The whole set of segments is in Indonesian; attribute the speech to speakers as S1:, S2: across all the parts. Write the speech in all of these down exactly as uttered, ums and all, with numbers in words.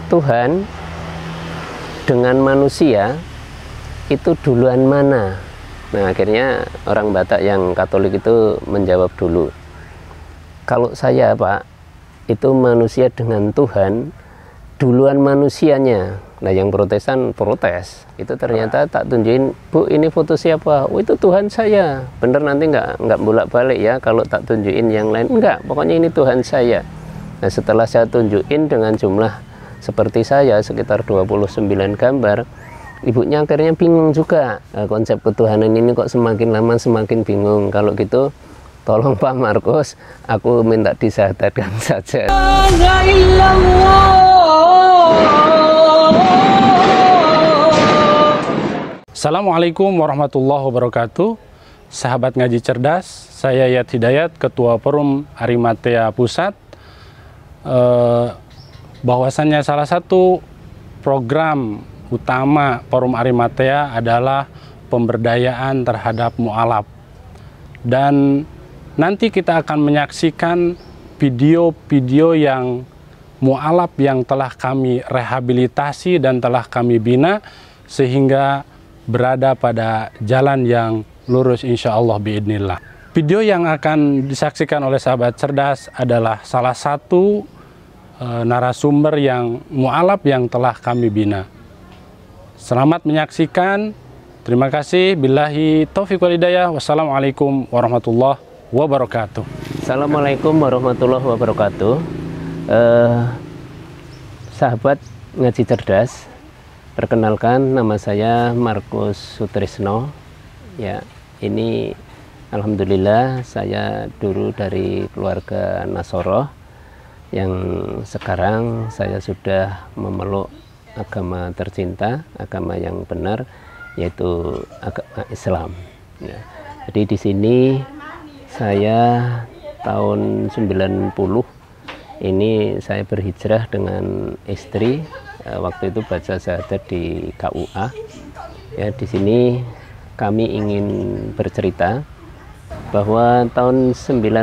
S1: Tuhan dengan manusia itu duluan mana? Nah, akhirnya orang Batak yang Katolik itu menjawab dulu, kalau saya Pak, itu manusia dengan Tuhan duluan manusianya. Nah, yang Protestan protes, itu ternyata tak tunjukin, Bu, ini foto siapa? Oh, itu Tuhan saya. Bener, nanti nggak nggak bolak-balik ya kalau tak tunjukin yang lain. Enggak, pokoknya ini Tuhan saya. Nah, setelah saya tunjukin dengan jumlah seperti saya sekitar dua puluh sembilan gambar, ibunya akhirnya bingung juga. Nah, konsep ketuhanan ini kok semakin lama semakin bingung. Kalau gitu tolong Pak Markus, aku minta disyahadatkan saja.
S2: Assalamualaikum warahmatullahi wabarakatuh. Sahabat Ngaji Cerdas, saya Yat Hidayat, Ketua Forum Arimatea Pusat. Eh, bahwasannya salah satu program utama Forum Arimatea adalah pemberdayaan terhadap mu'alaf. Dan nanti kita akan menyaksikan video-video yang mu'alaf yang telah kami rehabilitasi dan telah kami bina sehingga berada pada jalan yang lurus insya Allah biidnillah. Video yang akan disaksikan oleh sahabat cerdas adalah salah satu e, narasumber yang mu'alaf yang telah kami bina. Selamat menyaksikan. Terima kasih. Billahi taufiq wal hidayah. Wassalamualaikum warahmatullahi wabarakatuh.
S1: Assalamualaikum warahmatullahi wabarakatuh. Eh, sahabat Ngaji Cerdas, perkenalkan nama saya Markus Sutrisno. Ya, ini alhamdulillah saya dulu dari keluarga Nasoroh yang sekarang saya sudah memeluk agama tercinta, agama yang benar, yaitu agama Islam. Ya. Jadi di sini saya tahun sembilan puluh ini saya berhijrah dengan istri. Waktu itu baca syahadat di K U A. Ya, di sini kami ingin bercerita bahwa tahun sembilan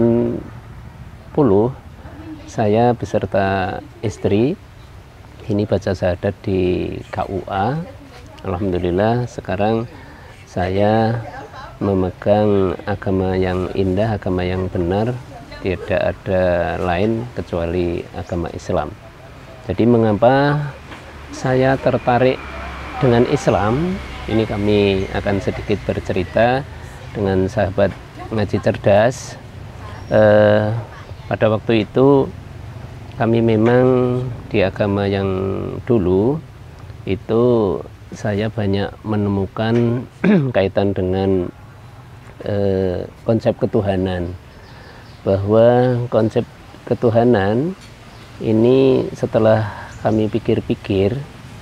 S1: puluh saya beserta istri ini baca syahadat di K U A. Alhamdulillah sekarang saya memegang agama yang indah, agama yang benar, tidak ada lain kecuali agama Islam. Jadi mengapa saya tertarik dengan Islam? Ini kami akan sedikit bercerita dengan sahabat Ngaji Cerdas. Eh, pada waktu itu kami memang di agama yang dulu itu saya banyak menemukan kaitan dengan eh, konsep ketuhanan, bahwa konsep ketuhanan ini setelah kami pikir-pikir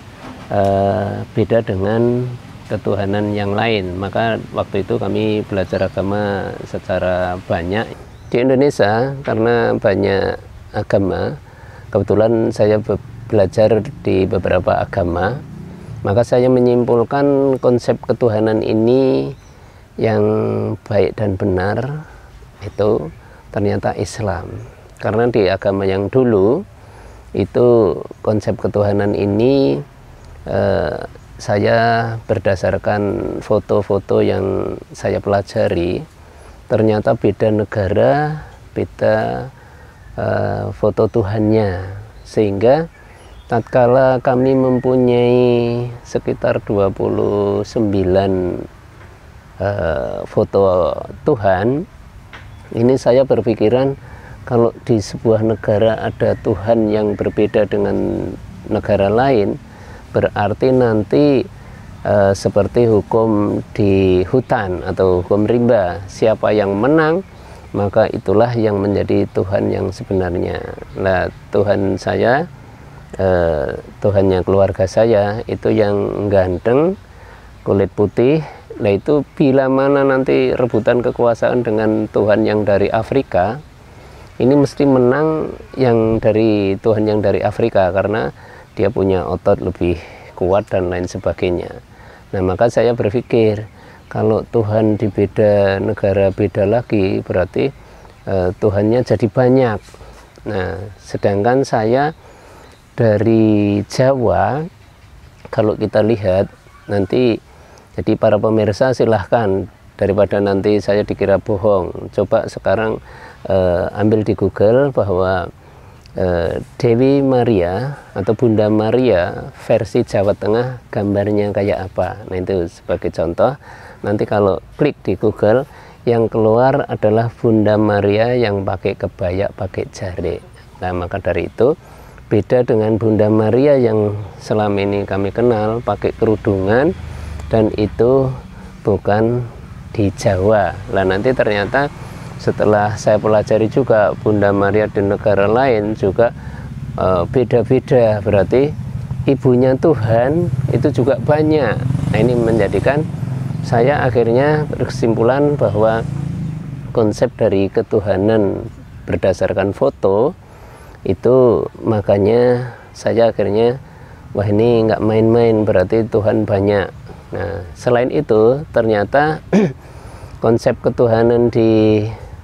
S1: uh, beda dengan ketuhanan yang lain. Maka waktu itu kami belajar agama secara banyak di Indonesia. Karena banyak agama, kebetulan saya be belajar di beberapa agama, maka saya menyimpulkan konsep ketuhanan ini yang baik dan benar itu ternyata Islam. Karena di agama yang dulu itu konsep ketuhanan ini eh, saya berdasarkan foto-foto yang saya pelajari, ternyata beda negara, beda eh, foto Tuhannya. Sehingga tatkala kami mempunyai sekitar dua puluh sembilan eh, foto Tuhan, ini saya berpikiran kalau di sebuah negara ada Tuhan yang berbeda dengan negara lain, berarti nanti e, seperti hukum di hutan atau hukum rimba, siapa yang menang maka itulah yang menjadi Tuhan yang sebenarnya. Nah, Tuhan saya, e, Tuhannya keluarga saya itu yang ganteng, kulit putih. Nah, itu bila mana nanti rebutan kekuasaan dengan Tuhan yang dari Afrika, ini mesti menang yang dari Tuhan yang dari Afrika karena dia punya otot lebih kuat dan lain sebagainya. Nah, maka saya berpikir kalau Tuhan di beda negara beda lagi, berarti uh, Tuhannya jadi banyak. Nah, sedangkan saya dari Jawa, kalau kita lihat nanti, jadi para pemirsa silahkan, daripada nanti saya dikira bohong, coba sekarang eh, ambil di Google bahwa eh, Dewi Maria atau Bunda Maria versi Jawa Tengah gambarnya kayak apa. Nah itu sebagai contoh, nanti kalau klik di Google, yang keluar adalah Bunda Maria yang pakai kebaya, pakai jari. Nah maka dari itu beda dengan Bunda Maria yang selama ini kami kenal pakai kerudungan, dan itu bukan di Jawa. Nah nanti ternyata setelah saya pelajari juga Bunda Maria di negara lain juga beda-beda, e, berarti ibunya Tuhan itu juga banyak. Nah ini menjadikan saya akhirnya berkesimpulan bahwa konsep dari ketuhanan berdasarkan foto itu, makanya saya akhirnya wah ini nggak main-main, berarti Tuhan banyak. Nah selain itu ternyata konsep ketuhanan di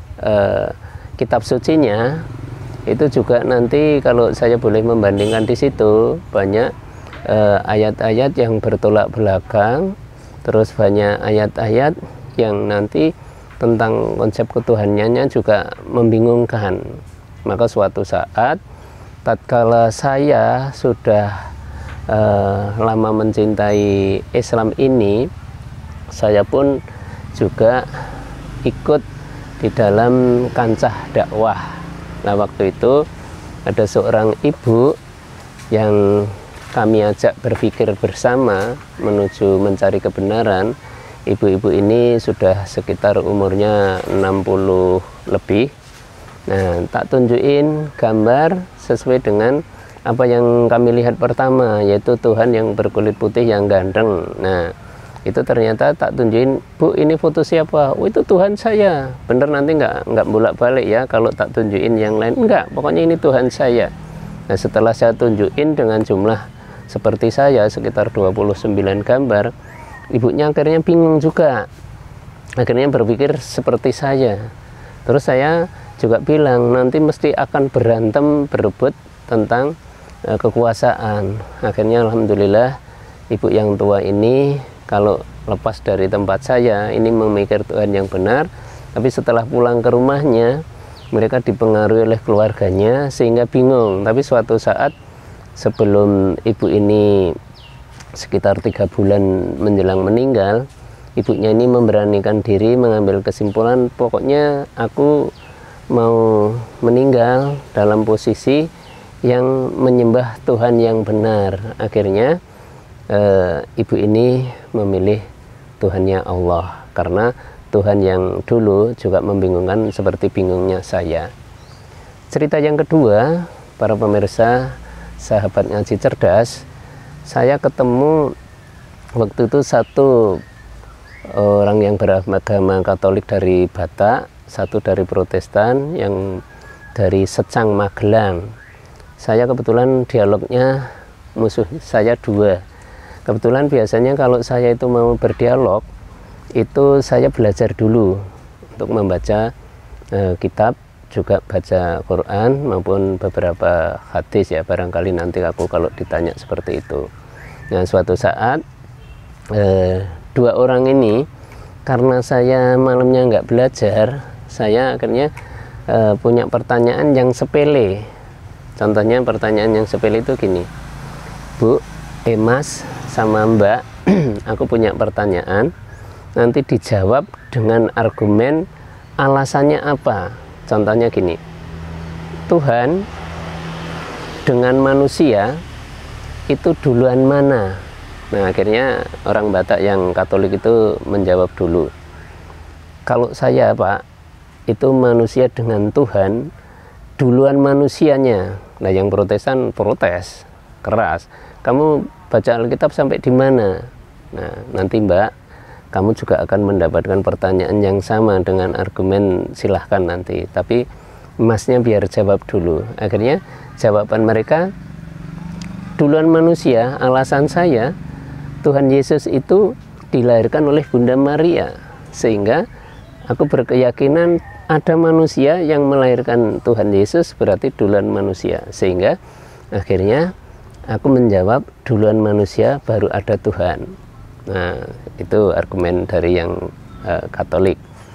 S1: eh, kitab sucinya itu juga nanti kalau saya boleh membandingkan di situ banyak ayat-ayat eh, yang bertolak belakang, terus banyak ayat-ayat yang nanti tentang konsep ketuhanannya juga membingungkan. Maka suatu saat tatkala saya sudah uh, lama mencintai Islam ini, saya pun juga ikut di dalam kancah dakwah. Nah waktu itu ada seorang ibu yang kami ajak berpikir bersama menuju mencari kebenaran. Ibu-ibu ini sudah sekitar umurnya enam puluh lebih. Nah, tak tunjukin gambar sesuai dengan apa yang kami lihat pertama, yaitu Tuhan yang berkulit putih yang ganteng. Nah, itu ternyata tak tunjukin, Bu ini foto siapa? Oh itu Tuhan saya. Bener nanti nggak nggak bolak-balik ya kalau tak tunjukin yang lain. Enggak, pokoknya ini Tuhan saya. Nah, setelah saya tunjukin dengan jumlah seperti saya sekitar dua puluh sembilan gambar, ibunya akhirnya bingung juga. Akhirnya berpikir seperti saya. Terus saya juga bilang nanti mesti akan berantem berebut tentang e, kekuasaan. Akhirnya alhamdulillah ibu yang tua ini kalau lepas dari tempat saya ini memikir Tuhan yang benar, tapi setelah pulang ke rumahnya mereka dipengaruhi oleh keluarganya sehingga bingung. Tapi suatu saat sebelum ibu ini sekitar tiga bulan menjelang meninggal, ibunya ini memberanikan diri mengambil kesimpulan, pokoknya aku mau meninggal dalam posisi yang menyembah Tuhan yang benar. Akhirnya e, ibu ini memilih Tuhannya Allah, karena Tuhan yang dulu juga membingungkan seperti bingungnya saya. Cerita yang kedua, para pemirsa sahabat ngaji cerdas, saya ketemu waktu itu satu orang yang beragama Katolik dari Batak, satu dari Protestan yang dari Secang Magelang. Saya kebetulan dialognya musuh saya dua. Kebetulan biasanya kalau saya itu mau berdialog itu saya belajar dulu untuk membaca eh, kitab, juga baca Quran maupun beberapa hadis ya, barangkali nanti aku kalau ditanya seperti itu. Nah suatu saat eh, dua orang ini, karena saya malamnya nggak belajar, saya akhirnya e, punya pertanyaan yang sepele. Contohnya pertanyaan yang sepele itu gini, Bu, eh Mas sama Mbak, aku punya pertanyaan, nanti dijawab dengan argumen alasannya apa. Contohnya gini, Tuhan dengan manusia itu duluan mana? Nah akhirnya orang Batak yang Katolik itu menjawab dulu, kalau saya Pak, itu manusia dengan Tuhan duluan manusianya. Nah yang Protestan protes keras, kamu baca Alkitab sampai di mana? Nah nanti Mbak, kamu juga akan mendapatkan pertanyaan yang sama dengan argumen, silahkan nanti, tapi Masnya biar jawab dulu. Akhirnya jawaban mereka duluan manusia. Alasan saya, Tuhan Yesus itu dilahirkan oleh Bunda Maria, sehingga aku berkeyakinan ada manusia yang melahirkan Tuhan Yesus, berarti duluan manusia. Sehingga akhirnya Aku menjawab, duluan manusia baru ada Tuhan. Nah, itu argumen dari yang uh, Katolik.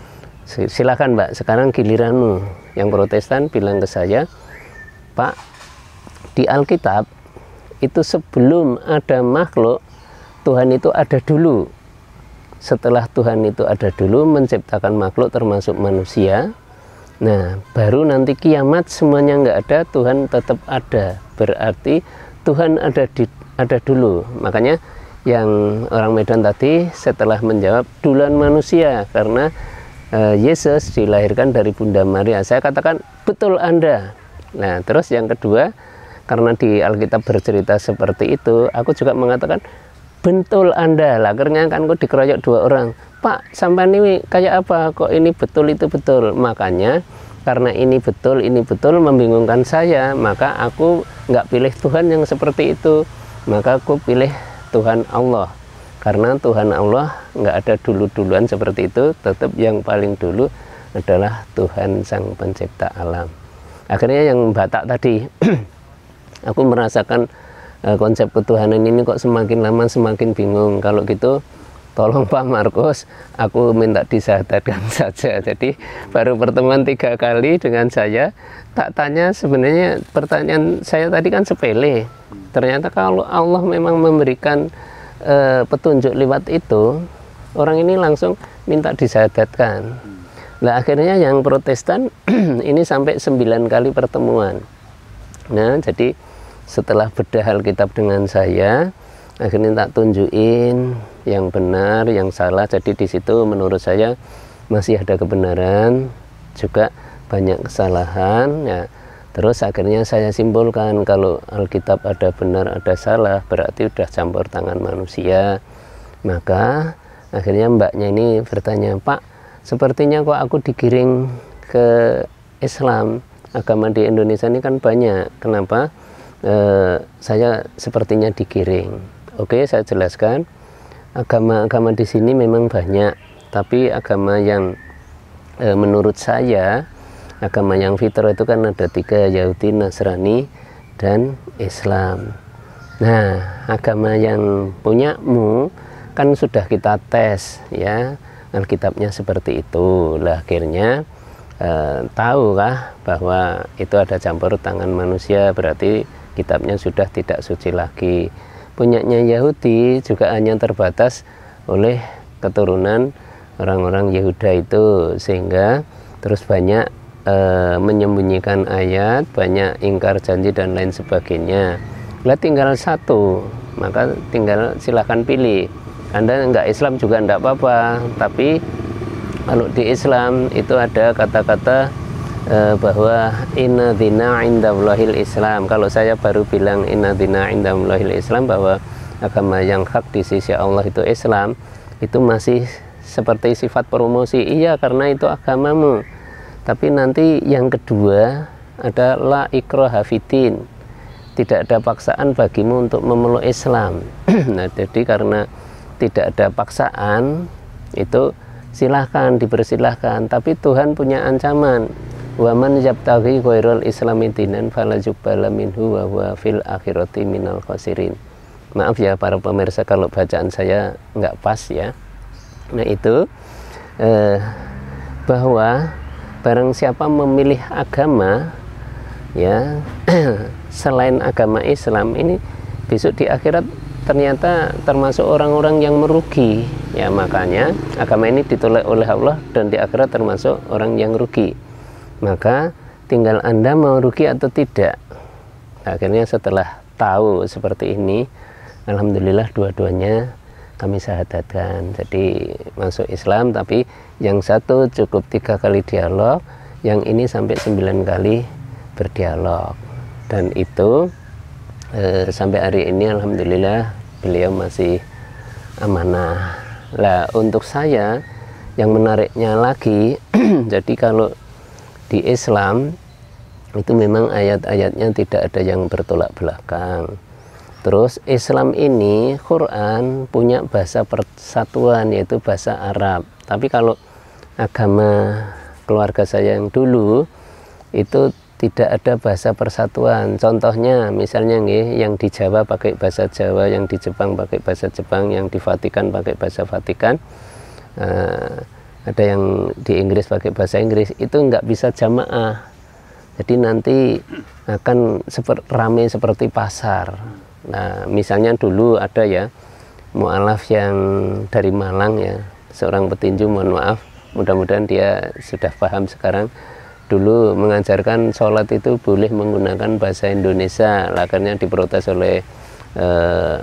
S1: Silakan Mbak, sekarang giliranmu. Yang Protestan bilang ke saya, Pak, di Alkitab itu sebelum ada makhluk, Tuhan itu ada dulu. Setelah Tuhan itu ada dulu, menciptakan makhluk termasuk manusia. Nah, baru nanti kiamat semuanya nggak ada, Tuhan tetap ada. Berarti Tuhan ada di ada dulu. Makanya yang orang Medan tadi setelah menjawab duluan manusia, karena uh, Yesus dilahirkan dari Bunda Maria. Saya katakan betul Anda. Nah, terus yang kedua, karena di Alkitab bercerita seperti itu, aku juga mengatakan betul Anda. Lah akhirnya kan kok dikeroyok dua orang. Pak, sampai ini kayak apa? Kok ini betul itu betul? Makanya karena ini betul, ini betul membingungkan saya, maka aku nggak pilih Tuhan yang seperti itu. Maka aku pilih Tuhan Allah. Karena Tuhan Allah nggak ada dulu-duluan seperti itu, tetap yang paling dulu adalah Tuhan Sang Pencipta Alam. Akhirnya yang Batak tadi, aku merasakan uh, konsep ketuhanan ini kok semakin lama semakin bingung. Kalau gitu, tolong Pak Markus, aku minta disahadatkan saja. Jadi baru pertemuan tiga kali dengan saya, tak tanya sebenarnya pertanyaan saya tadi kan sepele. Ternyata kalau Allah memang memberikan uh, petunjuk lewat itu, orang ini langsung minta disahadatkan. Nah akhirnya yang Protestan ini sampai sembilan kali pertemuan. Nah jadi setelah bedah Alkitab dengan saya, akhirnya tak tunjukin yang benar, yang salah. Jadi di situ menurut saya masih ada kebenaran, juga banyak kesalahan. Ya. Terus akhirnya saya simpulkan kalau Alkitab ada benar, ada salah, berarti sudah campur tangan manusia. Maka akhirnya mbaknya ini bertanya, Pak, sepertinya kok aku digiring ke Islam. Agama di Indonesia ini kan banyak. Kenapa? Eh, saya sepertinya digiring. Oke, saya jelaskan. Agama-agama di sini memang banyak, tapi agama yang e, menurut saya, agama yang fitrah itu kan ada tiga, Yahudi, Nasrani, dan Islam. Nah, agama yang punyamu kan sudah kita tes, ya, Alkitabnya seperti itu. Lah akhirnya e, tahukah bahwa itu ada campur tangan manusia, berarti kitabnya sudah tidak suci lagi. Punyanya Yahudi juga hanya terbatas oleh keturunan orang-orang Yehuda itu, sehingga terus banyak e, menyembunyikan ayat, banyak ingkar janji dan lain sebagainya. Lah tinggal satu, maka tinggal silahkan pilih. Anda nggak Islam juga enggak apa-apa, tapi kalau di Islam itu ada kata-kata e, bahwa inna dina indallahil Islam. Kalau saya baru bilang inna dina indallahil Islam, bahwa agama yang hak di sisi Allah itu Islam, itu masih seperti sifat promosi. Iya, karena itu agamamu. Tapi nanti yang kedua ada la ikraha fiddin, tidak ada paksaan bagimu untuk memeluk Islam. Nah, jadi karena tidak ada paksaan, itu silahkan, dipersilahkan. Tapi Tuhan punya ancaman. Wa man yabtaghi ghairal islami dinan fala yuqbala minhu wa huwa fil akhirati minal khasirin. Maaf ya para pemirsa kalau bacaan saya nggak pas ya. Nah itu eh, bahwa barang siapa memilih agama ya selain agama Islam, ini besok di akhirat ternyata termasuk orang-orang yang merugi. Ya makanya agama ini ditolak oleh Allah dan di akhirat termasuk orang yang rugi. Maka tinggal Anda mau rugi atau tidak. Akhirnya setelah tahu seperti ini, alhamdulillah dua-duanya kami syahadatkan. Jadi masuk Islam, tapi yang satu cukup tiga kali dialog, yang ini sampai sembilan kali berdialog. Dan itu eh, sampai hari ini alhamdulillah beliau masih amanah. Lah untuk saya yang menariknya lagi, jadi kalau di Islam itu memang ayat-ayatnya tidak ada yang bertolak belakang. Terus Islam ini, Quran punya bahasa persatuan, yaitu bahasa Arab. Tapi kalau agama keluarga saya yang dulu itu tidak ada bahasa persatuan. Contohnya misalnya nih, yang di Jawa pakai bahasa Jawa, yang di Jepang pakai bahasa Jepang, yang di Vatikan pakai bahasa Vatikan, uh, ada yang di Inggris pakai bahasa Inggris, itu nggak bisa jamaah. Jadi nanti akan seperti ramai seperti pasar. Nah, misalnya dulu ada ya mu'alaf yang dari Malang ya, seorang petinju, mohon maaf, mudah-mudahan dia sudah paham sekarang. Dulu mengajarkan sholat itu boleh menggunakan bahasa Indonesia, akhirnya diprotes oleh eh,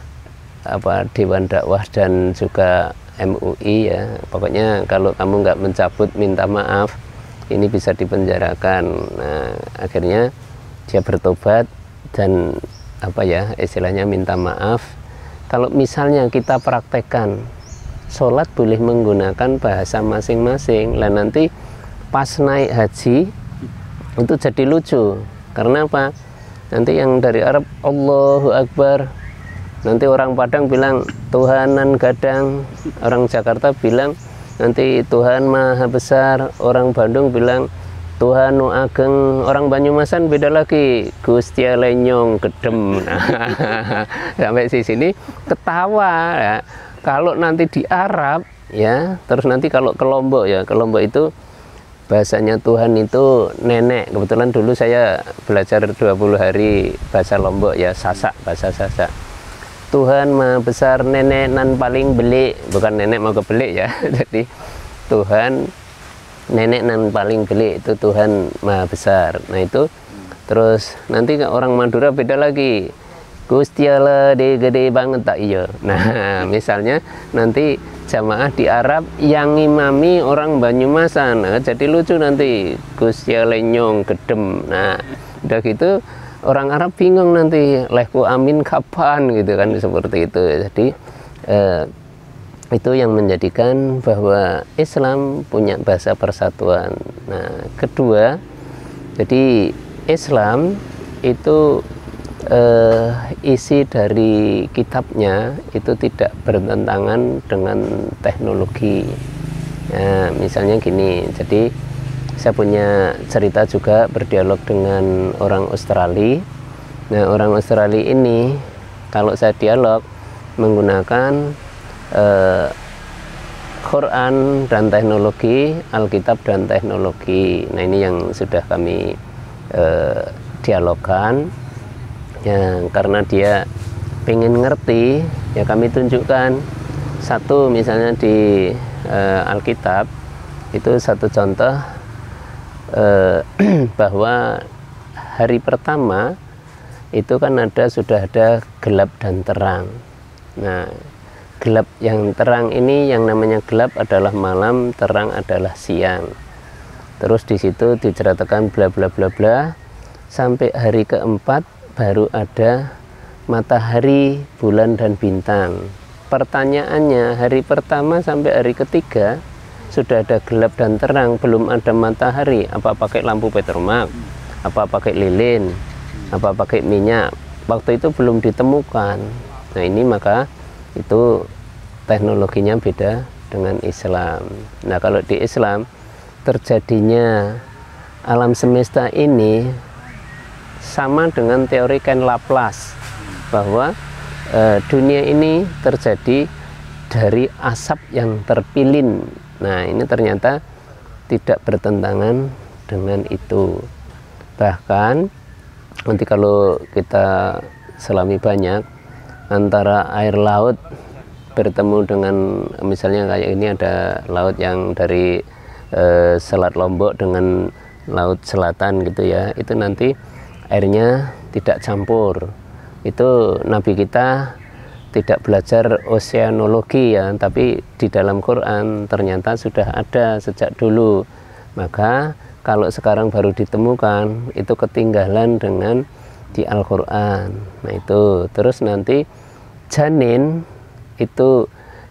S1: apa Dewan Dakwah dan juga M U I ya. Pokoknya kalau kamu nggak mencabut minta maaf, ini bisa dipenjarakan. Nah, akhirnya dia bertobat dan apa ya istilahnya minta maaf. Kalau misalnya kita praktekkan sholat boleh menggunakan bahasa masing-masing, lah nanti pas naik haji itu jadi lucu. Karena apa? Nanti yang dari Arab Allahu Akbar, nanti orang Padang bilang Tuhanan gadang, orang Jakarta bilang nanti Tuhan Maha Besar, orang Bandung bilang Tuhan nu ageng, orang Banyumasan beda lagi, Gusti Lenyong gedem. Nah, sampai di sini ketawa ya. Kalau nanti di Arab ya, terus nanti kalau ke Lombok ya, ke Lombok itu bahasanya Tuhan itu nenek. Kebetulan dulu saya belajar dua puluh hari bahasa Lombok ya, Sasak, bahasa Sasak. Tuhan Maha Besar, nenek nan paling belik, bukan nenek mau kebelik ya. Jadi Tuhan nenek nan paling belik itu Tuhan Maha Besar. Nah itu terus nanti orang Madura beda lagi, Gusti Allah de gede banget tak iya. Nah misalnya nanti jamaah di Arab yang ngimami orang Banyumasan, nah, jadi lucu nanti Gusti Allah nyong gedem. Nah udah gitu orang Arab bingung nanti lehku amin kapan gitu kan, seperti itu. Jadi eh, itu yang menjadikan bahwa Islam punya bahasa persatuan. Nah kedua, jadi Islam itu eh, isi dari kitabnya itu tidak bertentangan dengan teknologi. Nah, misalnya gini, jadi saya punya cerita juga berdialog dengan orang Australia. Nah orang Australia ini kalau saya dialog menggunakan eh, Quran dan teknologi, Alkitab dan teknologi. Nah ini yang sudah kami eh, dialogkan ya, karena dia pengen ngerti ya kami tunjukkan satu, misalnya di eh, Alkitab itu satu contoh eh, bahwa hari pertama itu kan ada sudah ada gelap dan terang. Nah gelap yang terang ini yang namanya gelap adalah malam, terang adalah siang. Terus di situ diceritakan bla bla bla bla sampai hari keempat baru ada matahari, bulan dan bintang. Pertanyaannya, hari pertama sampai hari ketiga sudah ada gelap dan terang, belum ada matahari, apa pakai lampu petromak, apa pakai lilin, apa pakai minyak? Waktu itu belum ditemukan. Nah ini maka itu teknologinya beda dengan Islam. Nah kalau di Islam terjadinya alam semesta ini sama dengan teori Ken Laplace, bahwa e, dunia ini terjadi dari asap yang terpilin. Nah ini ternyata tidak bertentangan dengan itu. Bahkan nanti kalau kita selami banyak antara air laut bertemu dengan misalnya kayak ini ada laut yang dari e, Selat Lombok dengan laut selatan gitu ya, itu nanti airnya tidak campur. Itu Nabi kita tidak belajar oseanologi ya, tapi di dalam Quran ternyata sudah ada sejak dulu. Maka kalau sekarang baru ditemukan itu ketinggalan dengan di Al-Quran. Nah itu terus nanti janin itu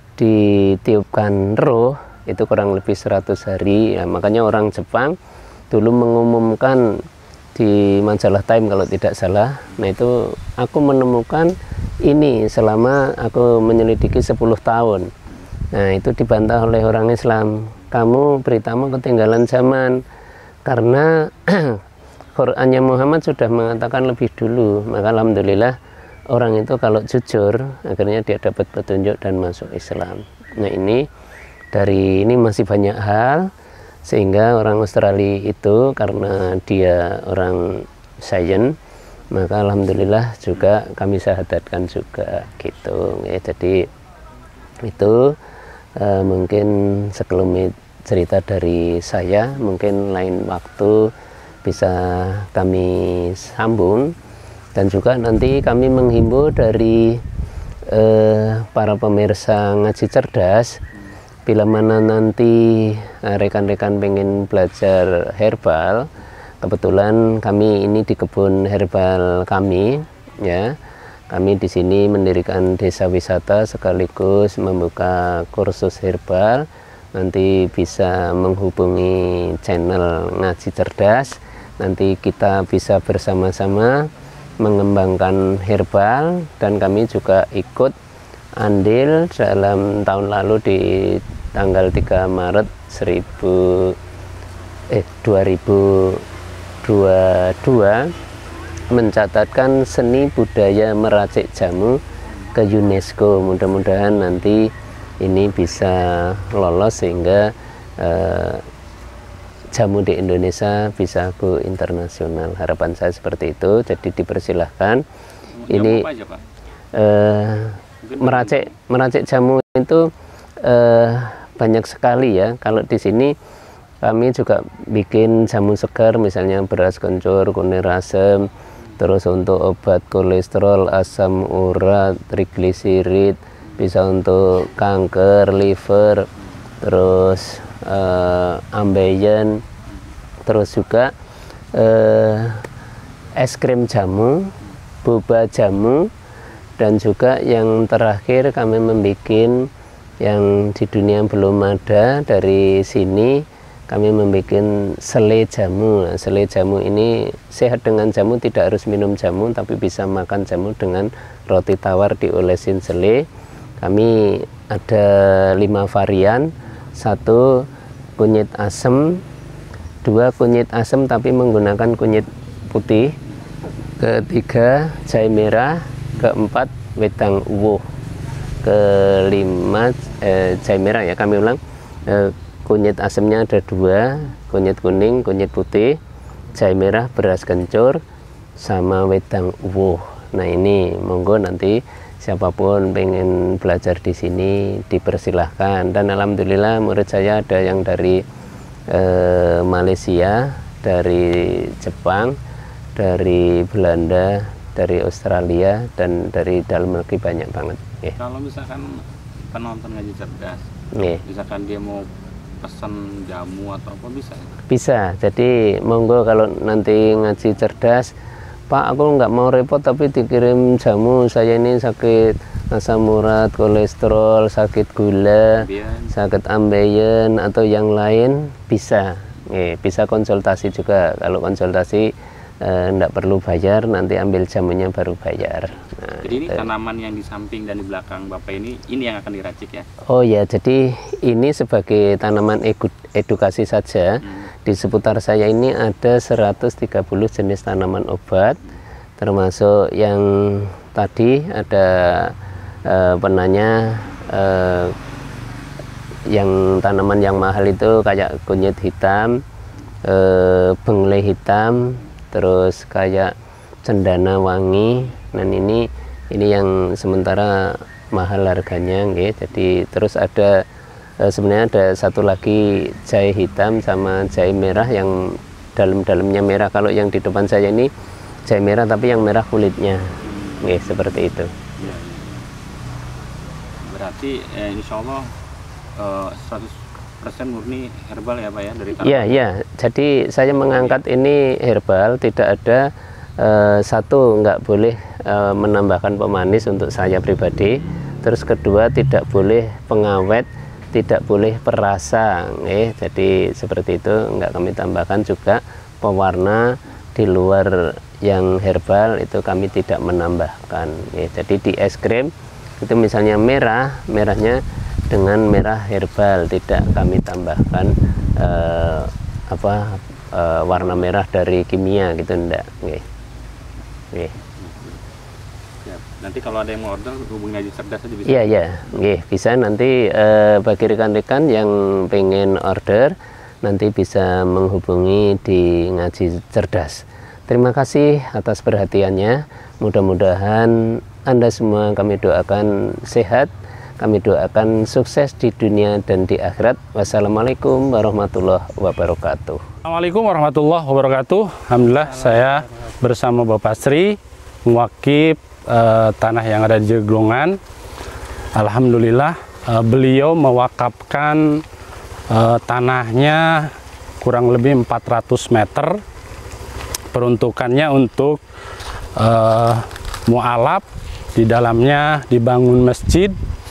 S1: ditiupkan roh itu kurang lebih seratus hari ya, makanya orang Jepang dulu mengumumkan di majalah Time kalau tidak salah. Nah itu aku menemukan ini selama aku menyelidiki sepuluh tahun. Nah itu dibantah oleh orang Islam, kamu beritamu ketinggalan zaman, karena Qurannya Muhammad sudah mengatakan lebih dulu, maka alhamdulillah orang itu kalau jujur akhirnya dia dapat petunjuk dan masuk Islam. Nah ini dari ini masih banyak hal, sehingga orang Australia itu karena dia orang sains, maka alhamdulillah juga kami syahadatkan juga gitu ya. Jadi itu uh, mungkin sekelumit cerita dari saya, mungkin lain waktu bisa kami sambung. Dan juga nanti kami menghimbau dari eh, para pemirsa Ngaji Cerdas, bila mana nanti rekan-rekan pengen belajar herbal, kebetulan kami ini di kebun herbal kami, ya, kami di sini mendirikan desa wisata sekaligus membuka kursus herbal. Nanti bisa menghubungi channel Ngaji Cerdas. Nanti kita bisa bersama-sama mengembangkan herbal, dan kami juga ikut andil dalam tahun lalu di tanggal tiga Maret dua ribu dua puluh dua mencatatkan seni budaya meracik jamu ke UNESCO. Mudah-mudahan nanti ini bisa lolos sehingga eh, jamu di Indonesia bisa go internasional. Harapan saya seperti itu. Jadi dipersilahkan. Jamu ini apa aja, Pak? Eh, meracik meracik jamu itu eh, banyak sekali ya. Kalau di sini kami juga bikin jamu segar, misalnya beras kencur, kunir asam, terus untuk obat kolesterol, asam urat, trigliserid, bisa untuk kanker, liver, terus Uh, ambeien, terus juga uh, es krim jamu, boba jamu, dan juga yang terakhir kami membuat yang di dunia belum ada dari sini, kami membuat sele jamu. Nah, sele jamu ini sehat dengan jamu, tidak harus minum jamu, tapi bisa makan jamu dengan roti tawar diolesin sele. Kami ada lima varian. Satu, kunyit asam. Dua, kunyit asam tapi menggunakan kunyit putih. Ketiga, jahe merah. Keempat, wedang uwuh. Kelima, eh, jahe merah ya, kami ulang. Eh, kunyit asamnya ada dua, kunyit kuning, kunyit putih, jahe merah, beras kencur, sama wedang uwuh. Nah ini monggo nanti siapapun pengen belajar di sini dipersilahkan. Dan alhamdulillah murid saya ada yang dari eh, Malaysia, dari Jepang, dari Belanda, dari Australia, dan dari dalam negeri banyak banget. Yeah.
S2: Kalau misalkan penonton Ngaji Cerdas,
S1: yeah,
S2: misalkan dia mau pesan jamu atau apa, bisa?
S1: Bisa. Jadi monggo kalau nanti Ngaji Cerdas, Pak, aku nggak mau repot tapi dikirim jamu, saya ini sakit asam urat, kolesterol, sakit gula, ambeien, sakit ambeien atau yang lain, bisa. Eh, bisa konsultasi juga. Kalau konsultasi eh, nggak perlu bayar, nanti ambil jamunya baru bayar. Nah,
S2: jadi ini itu tanaman yang di samping dan di belakang Bapak ini, ini yang akan diracik ya?
S1: Oh ya, jadi ini sebagai tanaman edukasi saja. Hmm. Di seputar saya ini ada seratus tiga puluh jenis tanaman obat, termasuk yang tadi ada eh, penanya eh, yang tanaman yang mahal itu kayak kunyit hitam, eh, bengle hitam, terus kayak cendana wangi. Dan ini ini yang sementara mahal harganya, gitu. Jadi terus ada sebenarnya ada satu lagi jahe hitam sama jahe merah yang dalam-dalamnya merah. Kalau yang di depan saya ini jahe merah tapi yang merah kulitnya, oke, seperti itu. Ya.
S2: Berarti eh, insya Allah eh, seratus persen murni herbal ya Pak ya, dari tanaman?
S1: Iya, iya. Jadi saya mengangkat ini herbal, tidak ada eh, satu nggak boleh eh, menambahkan pemanis untuk saya pribadi. Terus kedua, tidak boleh pengawet, tidak boleh perasa, eh, jadi seperti itu enggak kami tambahkan. Juga pewarna di luar yang herbal itu kami tidak menambahkan. Eh, jadi di es krim itu misalnya merah, merahnya dengan merah herbal, tidak kami tambahkan eh, apa uh, warna merah dari kimia gitu, enggak. Nggih. Nggih.
S2: Ya, nanti kalau ada yang mau order hubungi Ngaji Cerdas aja bisa.
S1: Iya, iya. Nggih, bisa nanti uh, bagi rekan-rekan yang pengen order nanti bisa menghubungi di Ngaji Cerdas. Terima kasih atas perhatiannya. Mudah-mudahan Anda semua kami doakan sehat, kami doakan sukses di dunia dan di akhirat. Wassalamualaikum warahmatullahi wabarakatuh.
S2: Assalamualaikum warahmatullahi wabarakatuh. Alhamdulillah saya bersama Bapak Sri, muwakib eh, tanah yang ada di Jeglongan. Alhamdulillah eh, beliau mewakafkan eh, tanahnya kurang lebih empat ratus meter. Peruntukannya untuk uh, mu'alaf, di dalamnya dibangun masjid,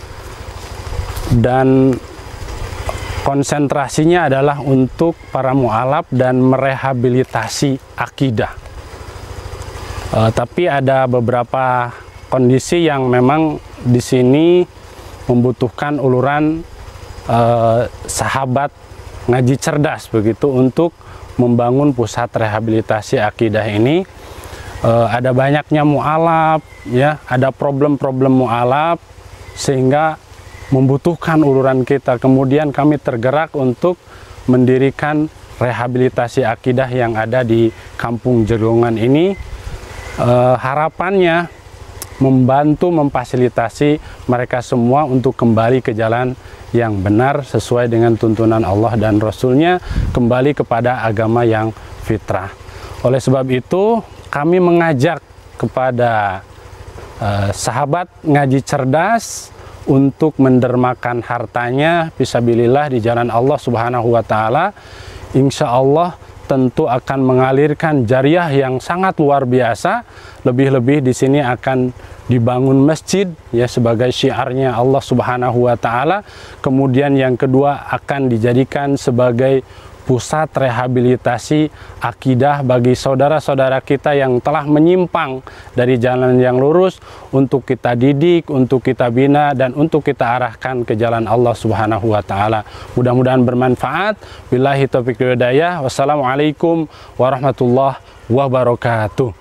S2: dan konsentrasinya adalah untuk para mu'alaf dan merehabilitasi akidah. Uh, tapi ada beberapa kondisi yang memang di sini membutuhkan uluran uh, sahabat Ngaji Cerdas begitu untuk membangun pusat rehabilitasi akidah ini. E, ada banyaknya mu'alaf, ya, ada problem-problem mu'alaf sehingga membutuhkan uluran kita. Kemudian kami tergerak untuk mendirikan rehabilitasi akidah yang ada di Kampung Jeglongan ini. E, harapannya membantu memfasilitasi mereka semua untuk kembali ke jalan yang benar sesuai dengan tuntunan Allah dan Rasul-Nya, kembali kepada agama yang fitrah. Oleh sebab itu kami mengajak kepada uh, sahabat Ngaji Cerdas untuk mendermakan hartanya fisabilillah di jalan Allah Subhanahu wa taala. Insya Allah tentu akan mengalirkan jariah yang sangat luar biasa. Lebih-lebih di sini akan dibangun masjid, ya, sebagai syiarnya Allah Subhanahu wa taala. Kemudian yang kedua akan dijadikan sebagai pusat rehabilitasi akidah bagi saudara-saudara kita yang telah menyimpang dari jalan yang lurus, untuk kita didik, untuk kita bina, dan untuk kita arahkan ke jalan Allah Subhanahu wa taala. Mudah-mudahan bermanfaat. Billahi taufiq wal hidayah. Wassalamualaikum warahmatullahi wabarakatuh.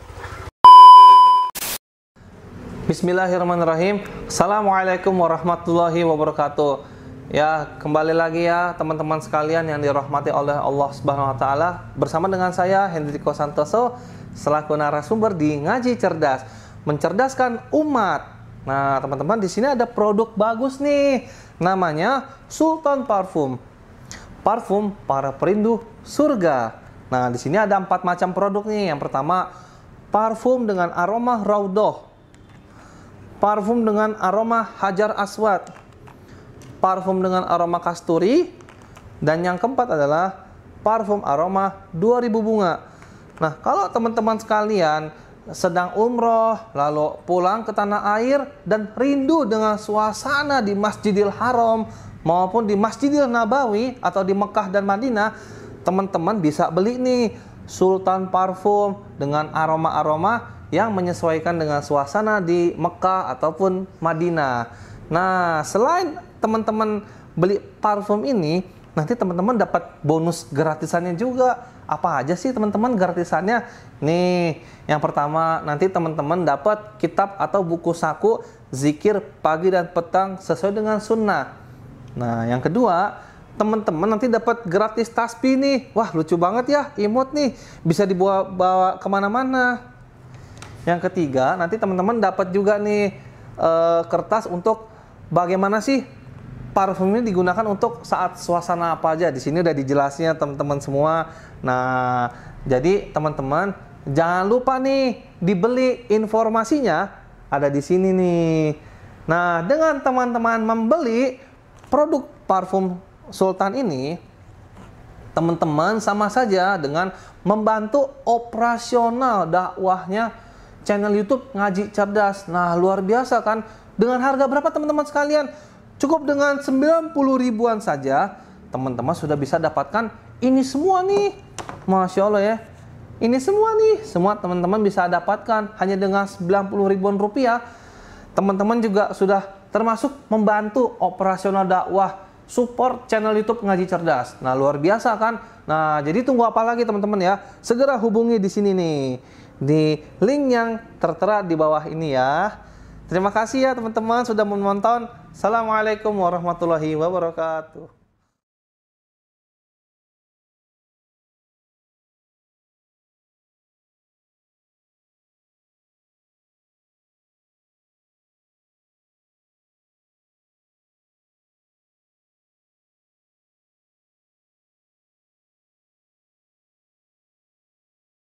S3: Bismillahirrahmanirrahim. Assalamualaikum warahmatullahi wabarakatuh. Ya, kembali lagi ya teman-teman sekalian yang dirahmati oleh Allah Subhanahu wa taala. Bersama dengan saya Hendriko Santoso selaku narasumber di Ngaji Cerdas, mencerdaskan umat. Nah, teman-teman, di sini ada produk bagus nih. Namanya Sultan Parfum. Parfum para perindu surga. Nah, di sini ada empat macam produk nih. Yang pertama, parfum dengan aroma Raudhoh. Parfum dengan aroma Hajar Aswad, parfum dengan aroma kasturi, dan yang keempat adalah parfum aroma dua ribu bunga. Nah, kalau teman-teman sekalian sedang umroh, lalu pulang ke tanah air dan rindu dengan suasana di Masjidil Haram maupun di Masjidil Nabawi atau di Mekah dan Madinah, teman-teman bisa beli nih Sultan Parfum dengan aroma-aroma yang menyesuaikan dengan suasana di Mekah ataupun Madinah. Nah, selain teman-teman beli parfum ini, nanti teman-teman dapat bonus gratisannya juga. Apa aja sih teman-teman gratisannya? Nih, yang pertama nanti teman-teman dapat kitab atau buku saku zikir pagi dan petang sesuai dengan sunnah. Nah, yang kedua, teman-teman nanti dapat gratis tasbih nih. Wah, lucu banget ya, imut nih, bisa dibawa bawa kemana-mana. Yang ketiga, nanti teman-teman dapat juga nih e, kertas untuk bagaimana sih parfum ini digunakan untuk saat suasana apa aja. Di sini udah dijelasnya teman-teman semua. Nah, jadi teman-teman jangan lupa nih dibeli, informasinya ada di sini nih. Nah, dengan teman-teman membeli produk parfum Sultan ini, teman-teman sama saja dengan membantu operasional dakwahnya channel YouTube Ngaji Cerdas. Nah, luar biasa kan? Dengan harga berapa teman-teman sekalian? Cukup dengan sembilan puluh ribuan saja, teman-teman sudah bisa dapatkan ini semua nih. Masya Allah ya. Ini semua nih, semua teman-teman bisa dapatkan hanya dengan sembilan puluh ribuan rupiah. Teman-teman juga sudah termasuk membantu operasional dakwah support channel YouTube Ngaji Cerdas. Nah, luar biasa kan? Nah, jadi tunggu apa lagi teman-teman ya? Segera hubungi di sini nih, di link yang tertera di bawah ini ya. Terima kasih ya teman-teman sudah menonton. Assalamualaikum warahmatullahi wabarakatuh.